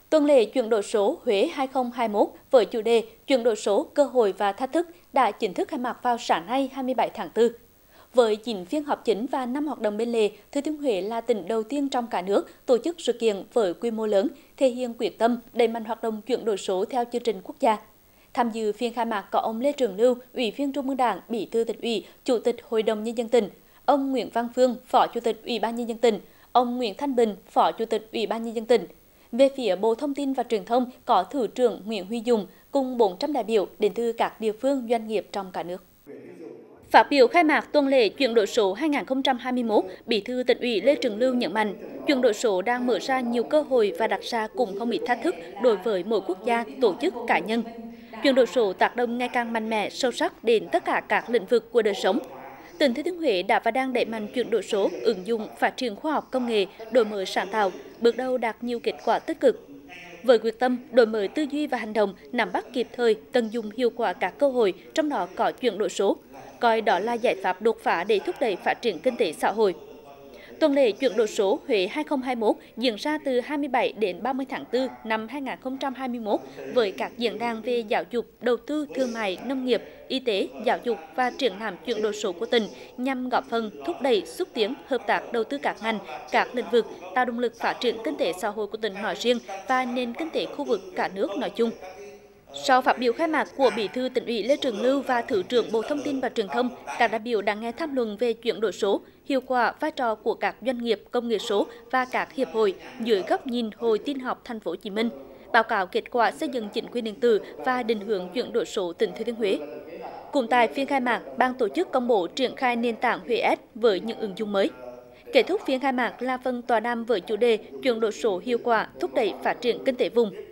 Tuần lễ chuyển đổi số Huế 2021 với chủ đề chuyển đổi số, cơ hội và thách thức đã chính thức khai mạc vào sáng nay 27 tháng 4. Với 9 phiên họp chính và 5 hoạt động bên lề, Thừa Thiên Huế là tỉnh đầu tiên trong cả nước tổ chức sự kiện với quy mô lớn, thể hiện quyết tâm đẩy mạnh hoạt động chuyển đổi số theo chương trình quốc gia. Tham dự phiên khai mạc có ông Lê Trường Lưu, Ủy viên Trung ương Đảng, Bí thư Tỉnh ủy, Chủ tịch Hội đồng Nhân dân tỉnh, ông Nguyễn Văn Phương, Phó Chủ tịch Ủy ban Nhân dân tỉnh, ông Nguyễn Thanh Bình, Phó Chủ tịch Ủy ban Nhân dân tỉnh. Về phía Bộ Thông tin và Truyền thông có Thứ trưởng Nguyễn Huy Dung cùng 400 đại biểu đến từ các địa phương doanh nghiệp trong cả nước. Phát biểu khai mạc tuần lễ chuyển đổi số 2021, Bí thư Tỉnh ủy Lê Trường Lưu nhấn mạnh, chuyển đổi số đang mở ra nhiều cơ hội và đặt ra cũng không ít thách thức đối với mỗi quốc gia, tổ chức, cá nhân. Chuyển đổi số tác động ngày càng mạnh mẽ, sâu sắc đến tất cả các lĩnh vực của đời sống. Tỉnh Thừa Thiên Huế đã và đang đẩy mạnh chuyển đổi số, ứng dụng, phát triển khoa học công nghệ, đổi mới sáng tạo, bước đầu đạt nhiều kết quả tích cực. Với quyết tâm đổi mới tư duy và hành động, nắm bắt kịp thời, tận dụng hiệu quả các cơ hội, trong đó có chuyển đổi số, coi đó là giải pháp đột phá để thúc đẩy phát triển kinh tế xã hội. Tuần lễ chuyển đổi số Huế 2021 diễn ra từ 27 đến 30 tháng 4 năm 2021 với các diễn đàn về giáo dục, đầu tư, thương mại, nông nghiệp, y tế, giáo dục và triển lãm chuyển đổi số của tỉnh nhằm góp phần thúc đẩy, xúc tiến hợp tác đầu tư các ngành, các lĩnh vực, tạo động lực phát triển kinh tế xã hội của tỉnh nói riêng và nền kinh tế khu vực cả nước nói chung. Sau phát biểu khai mạc của Bí thư Tỉnh ủy Lê Trường Lưu và Thứ trưởng Bộ Thông tin và Truyền thông, các đại biểu đã nghe tham luận về chuyển đổi số, hiệu quả, vai trò của các doanh nghiệp công nghệ số và các hiệp hội dưới góc nhìn Hội Tin học Thành phố Hồ Chí Minh, báo cáo kết quả xây dựng chính quyền điện tử và định hướng chuyển đổi số tỉnh Thừa Thiên Huế. Cũng tại phiên khai mạc, ban tổ chức công bố triển khai nền tảng Huế S với những ứng dụng mới. Kết thúc phiên khai mạc là phần tọa đàm với chủ đề chuyển đổi số hiệu quả, thúc đẩy phát triển kinh tế vùng.